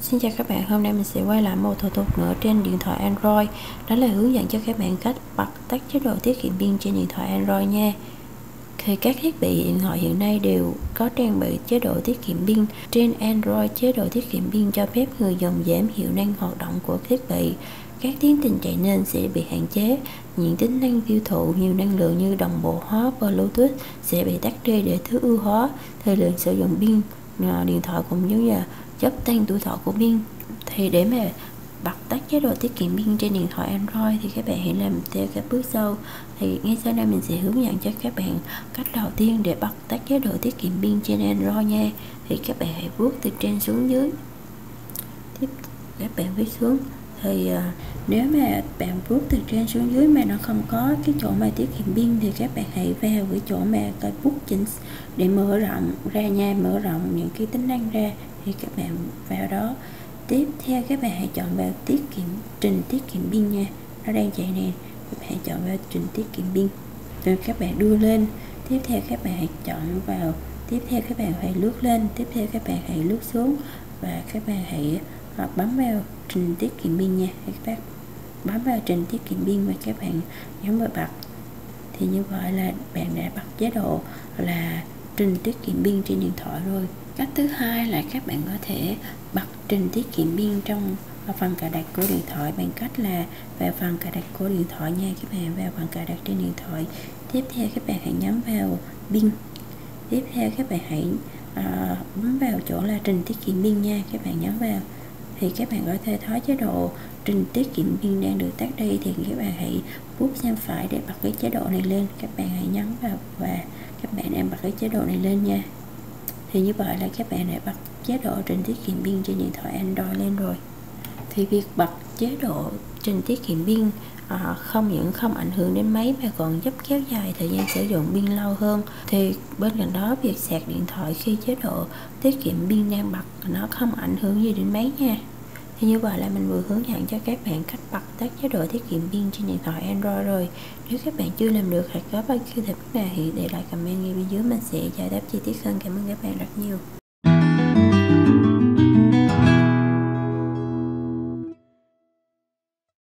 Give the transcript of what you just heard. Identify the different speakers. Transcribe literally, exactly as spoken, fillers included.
Speaker 1: Xin chào các bạn, hôm nay mình sẽ quay lại một thủ tục nữa trên điện thoại Android. Đó là hướng dẫn cho các bạn cách bật tắt chế độ tiết kiệm pin trên điện thoại Android nha. Thì các thiết bị điện thoại hiện nay đều có trang bị chế độ tiết kiệm pin. Trên Android, chế độ tiết kiệm pin cho phép người dùng giảm hiệu năng hoạt động của thiết bị. Các tiến trình chạy nên sẽ bị hạn chế. Những tính năng tiêu thụ nhiều năng lượng như đồng bộ hóa và Bluetooth sẽ bị tắt đi để tối ưu hóa thời lượng sử dụng pin điện thoại, cũng như là giúp tăng tuổi thọ của pin. Thì để mà bật tắt chế độ tiết kiệm pin trên điện thoại Android thì các bạn hãy làm theo các bước sau. Thì ngay sau đây mình sẽ hướng dẫn cho các bạn cách đầu tiên để bật tắt chế độ tiết kiệm pin trên Android nha. Thì các bạn hãy vuốt từ trên xuống dưới, tiếp các bạn viết xuống. Thì uh, nếu mà bạn vuốt từ trên xuống dưới mà nó không có cái chỗ mà tiết kiệm pin thì các bạn hãy vào cái chỗ mà cái bút chỉnh để mở rộng ra nha, mở rộng những cái tính năng ra thì các bạn vào đó. Tiếp theo các bạn hãy chọn vào tiết kiệm trình tiết kiệm pin nha, nó đang chạy nè, các bạn hãy chọn vào trình tiết kiệm pin rồi các bạn đưa lên. Tiếp theo các bạn hãy chọn vào, tiếp theo các bạn hãy lướt lên, tiếp theo các bạn hãy lướt xuống và các bạn hãy hoặc bấm vào trình tiết kiệm pin nha. Các bạn bấm vào trình tiết kiệm pin và các bạn nhấn vào bật. Thì như vậy là bạn đã bật chế độ là trình tiết kiệm pin trên điện thoại rồi. Cách thứ hai là các bạn có thể bật trình tiết kiệm pin trong phần cài đặt của điện thoại bằng cách là vào phần cài đặt của điện thoại nha. Các bạn vào phần cài đặt trên điện thoại, tiếp theo các bạn hãy nhấn vào pin, tiếp theo các bạn hãy à, bấm vào chỗ là trình tiết kiệm pin nha. Các bạn nhấn vào thì các bạn có thể thấy chế độ trình tiết kiệm pin đang được tắt đi, thì các bạn hãy vuốt sang phải để bật cái chế độ này lên. Các bạn hãy nhấn vào và các bạn đang bật cái chế độ này lên nha. Thì như vậy là các bạn đã bật chế độ trình tiết kiệm pin trên điện thoại Android lên rồi. Thì việc bật chế độ trình tiết kiệm pin à, không những không ảnh hưởng đến máy mà còn giúp kéo dài thời gian sử dụng pin lâu hơn. Thì bên cạnh đó, việc sạc điện thoại khi chế độ tiết kiệm pin đang bật nó không ảnh hưởng gì đến máy nha. Thì như vậy là mình vừa hướng dẫn cho các bạn cách bật tắt chế độ tiết kiệm pin trên điện thoại Android rồi. Nếu các bạn chưa làm được hoặc có bất cứ thắc mắc nào thì để lại comment ngay bên dưới, mình sẽ giải đáp chi tiết hơn. Cảm ơn các bạn rất nhiều.